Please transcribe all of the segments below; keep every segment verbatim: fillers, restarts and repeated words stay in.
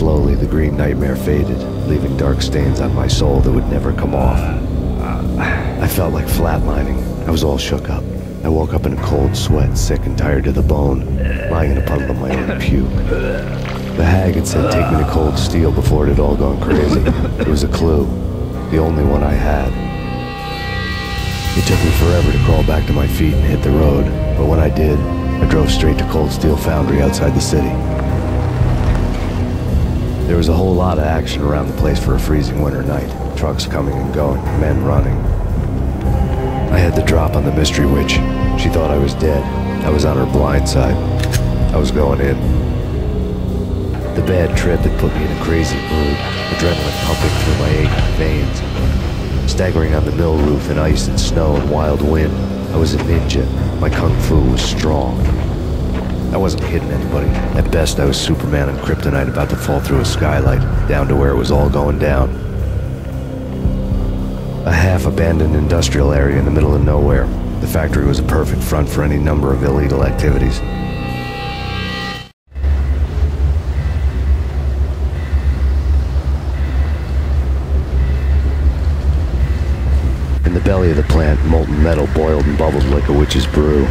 Slowly, the green nightmare faded, leaving dark stains on my soul that would never come off. I felt like flatlining. I was all shook up. I woke up in a cold sweat, sick and tired to the bone, lying in a puddle of my own puke. The hag had said take me to cold steel before it had all gone crazy. It was a clue, the only one I had. It took me forever to crawl back to my feet and hit the road, but when I did, I drove straight to Cold Steel Foundry outside the city. There was a whole lot of action around the place for a freezing winter night. Trucks coming and going, men running. I had the drop on the mystery witch. She thought I was dead. I was on her blind side. I was going in. The bad trip had put me in a crazy mood, adrenaline pumping through my aching veins. Staggering on the mill roof in ice and snow and wild wind, I was a ninja. My kung fu was strong. I wasn't hitting anybody. At best, I was Superman on kryptonite about to fall through a skylight, down to where it was all going down. A half-abandoned industrial area in the middle of nowhere. The factory was a perfect front for any number of illegal activities. In the belly of the plant, molten metal boiled and bubbled like a witch's brew.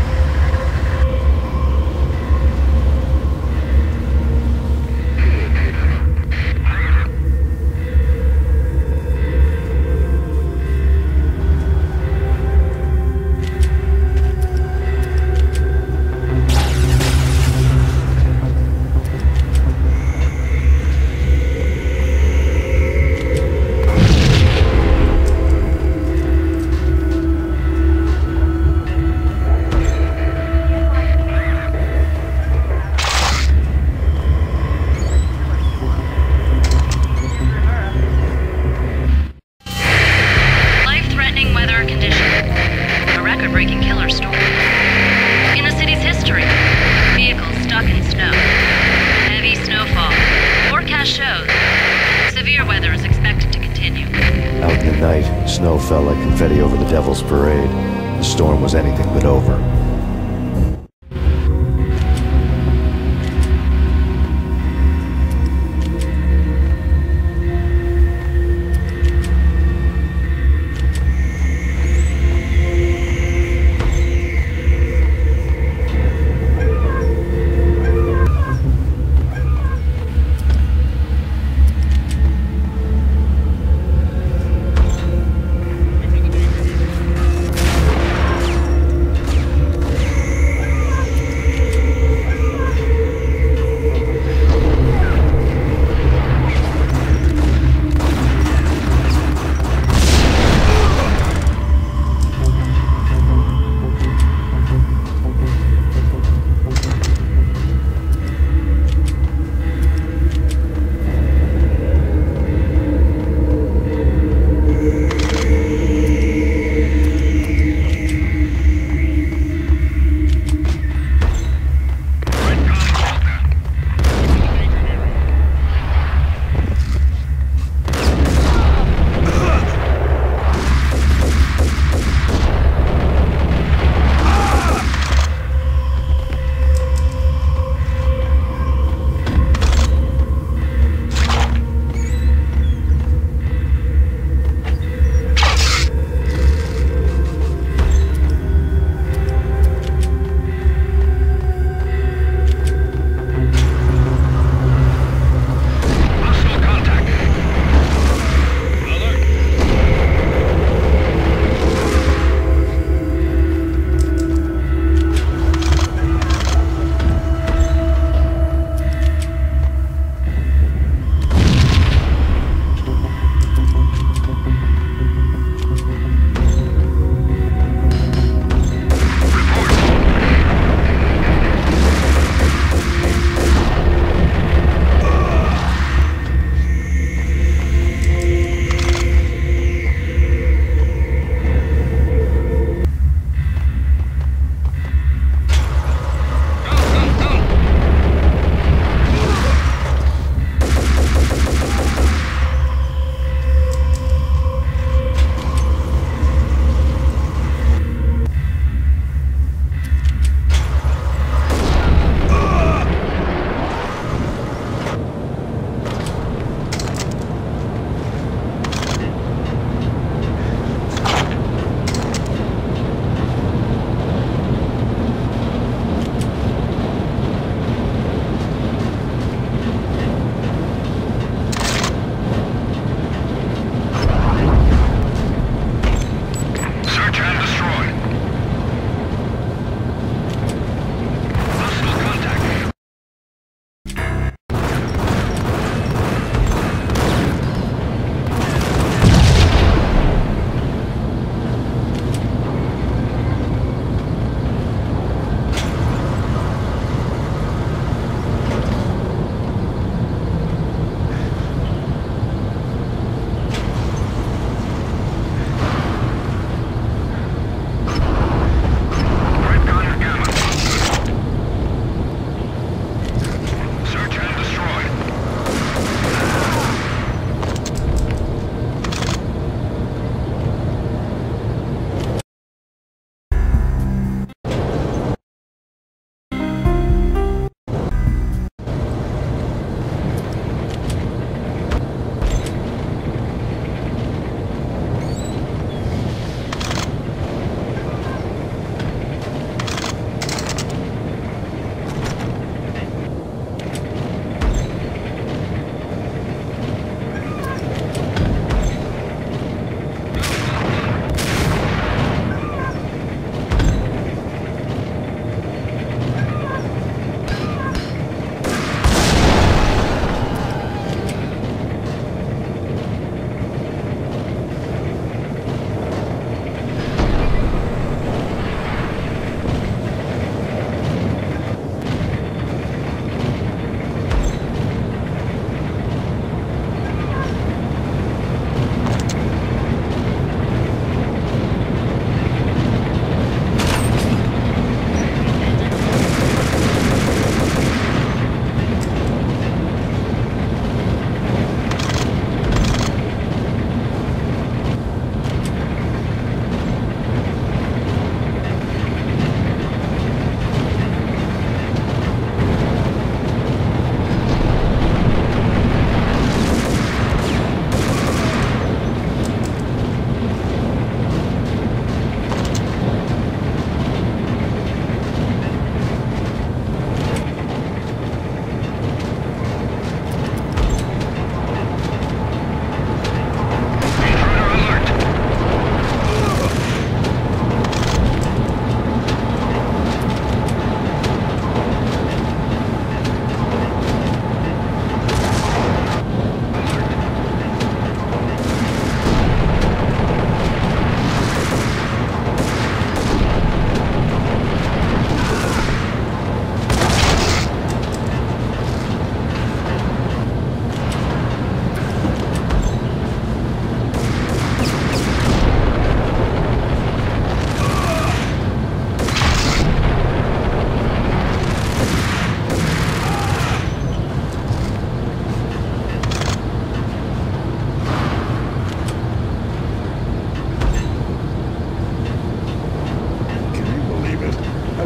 Snow fell like confetti over the Devil's Parade. The storm was anything but over.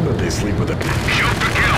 that they sleep with a... Shoot to kill.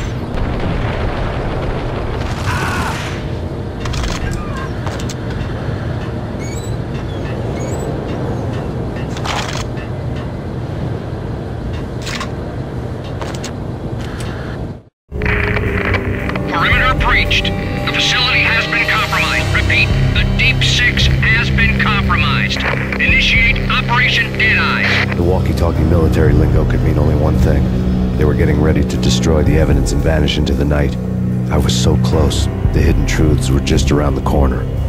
Perimeter breached. The facility has been compromised. Repeat, the Deep Six has been compromised. Initiate Operation Deadeye. The walkie-talkie military lingo could mean only one thing. They were getting ready to destroy the evidence and vanish into the night. I was so close. The hidden truths were just around the corner.